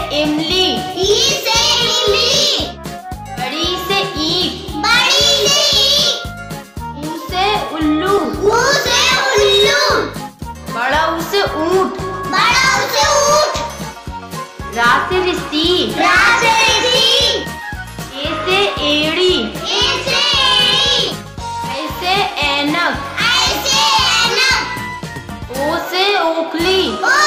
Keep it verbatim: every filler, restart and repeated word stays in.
इमली। ई से इमली। बड़ी से ईंट। बड़ी से ईंट। ऊ से उल्लू। ऊ से उल्लू। बड़ा ऊ से ऊंट। बड़ा ऊ से ऊंट। रा से ऋषि। रा से ऋषि। ए से एड़ी। ए से एड़ी। ऐ से ऐनक। ऐ से ऐनक। ओ से ओखली। ओ